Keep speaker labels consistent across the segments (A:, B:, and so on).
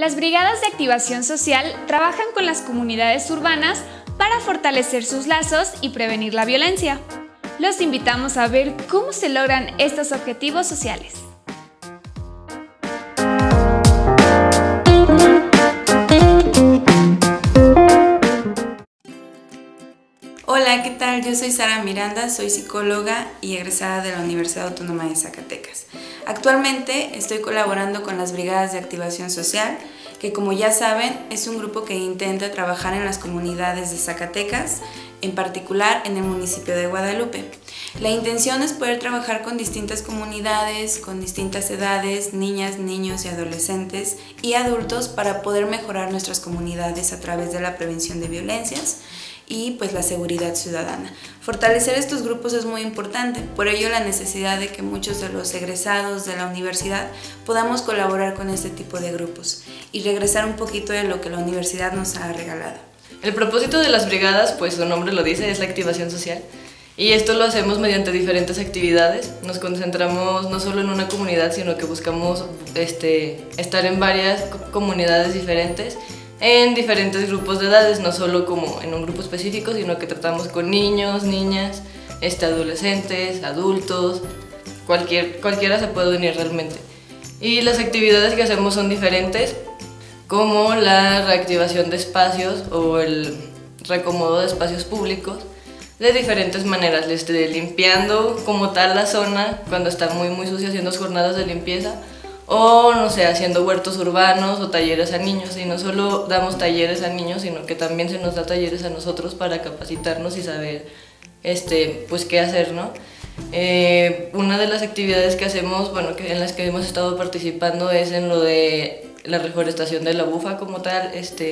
A: Las brigadas de activación social trabajan con las comunidades urbanas para fortalecer sus lazos y prevenir la violencia. Los invitamos a ver cómo se logran estos objetivos sociales.
B: Hola, ¿qué tal? Yo soy Sara Miranda, soy psicóloga y egresada de la Universidad Autónoma de Zacatecas. Actualmente estoy colaborando con las Brigadas de Activación Social, que como ya saben es un grupo que intenta trabajar en las comunidades de Zacatecas, en particular en el municipio de Guadalupe. La intención es poder trabajar con distintas comunidades, con distintas edades, niñas, niños y adolescentes y adultos para poder mejorar nuestras comunidades a través de la prevención de violencias y pues la seguridad ciudadana. Fortalecer estos grupos es muy importante, por ello la necesidad de que muchos de los egresados de la universidad podamos colaborar con este tipo de grupos y regresar un poquito de lo que la universidad nos ha regalado.
C: El propósito de las brigadas, pues su nombre lo dice, es la activación social. Y esto lo hacemos mediante diferentes actividades. Nos concentramos no solo en una comunidad, sino que buscamos estar en varias comunidades diferentes, en diferentes grupos de edades, no solo como en un grupo específico, sino que tratamos con niños, niñas, adolescentes, adultos, cualquiera se puede unir realmente. Y las actividades que hacemos son diferentes, como la reactivación de espacios o el reacomodo de espacios públicos, de diferentes maneras, limpiando como tal la zona cuando está muy sucia, haciendo jornadas de limpieza, o no sé, haciendo huertos urbanos o talleres a niños. Y no solo damos talleres a niños, sino que también se nos da talleres a nosotros para capacitarnos y saber pues qué hacer, ¿no? Una de las actividades que hacemos, en las que hemos estado participando es en lo de la reforestación de la bufa como tal,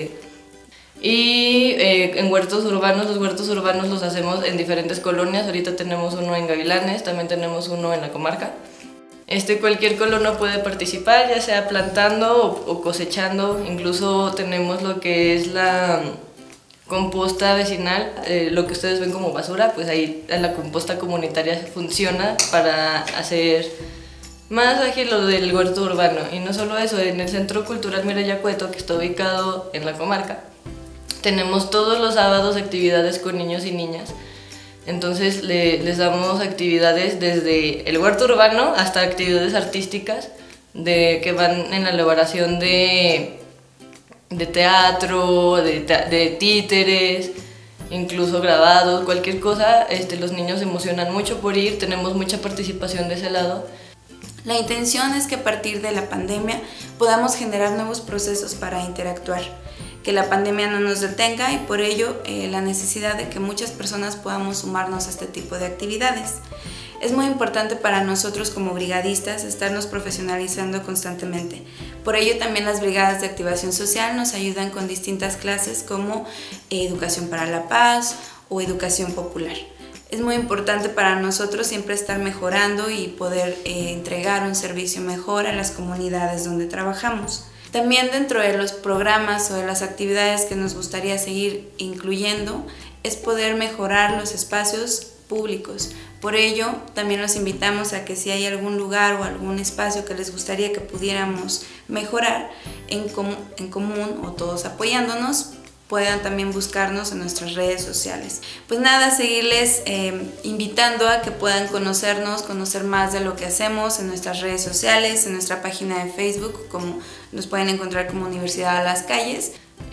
C: y en huertos urbanos. Los huertos urbanos los hacemos en diferentes colonias. Ahorita tenemos uno en Gavilanes, también tenemos uno en la comarca. Cualquier colono puede participar, ya sea plantando o cosechando. Incluso tenemos lo que es la composta vecinal, lo que ustedes ven como basura, pues ahí la composta comunitaria funciona para hacer más ágil lo del huerto urbano. Y no solo eso, en el Centro Cultural Mireya Cueto, que está ubicado en la comarca, tenemos todos los sábados actividades con niños y niñas. Entonces les damos actividades desde el huerto urbano hasta actividades artísticas que van en la elaboración de teatro, de títeres, incluso grabados, cualquier cosa. Los niños se emocionan mucho por ir, tenemos mucha participación de ese lado.
B: La intención es que a partir de la pandemia podamos generar nuevos procesos para interactuar, que la pandemia no nos detenga y por ello la necesidad de que muchas personas podamos sumarnos a este tipo de actividades. Es muy importante para nosotros como brigadistas estarnos profesionalizando constantemente. Por ello también las brigadas de activación social nos ayudan con distintas clases como educación para la paz o educación popular. Es muy importante para nosotros siempre estar mejorando y poder entregar un servicio mejor a las comunidades donde trabajamos. También dentro de los programas o de las actividades que nos gustaría seguir incluyendo es poder mejorar los espacios públicos. Por ello, también los invitamos a que si hay algún lugar o algún espacio que les gustaría que pudiéramos mejorar en común o todos apoyándonos, puedan también buscarnos en nuestras redes sociales. Pues nada, seguirles invitando a que puedan conocernos, conocer más de lo que hacemos en nuestras redes sociales, en nuestra página de Facebook, como nos pueden encontrar como Universidad a las Calles.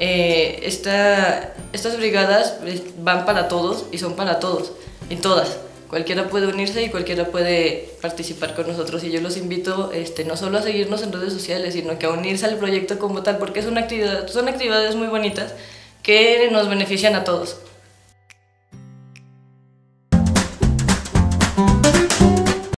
C: Estas brigadas van para todos y son para todos y todas. Cualquiera puede unirse y cualquiera puede participar con nosotros, y yo los invito no solo a seguirnos en redes sociales, sino que a unirse al proyecto como tal, porque son actividades muy bonitas que nos benefician a todos.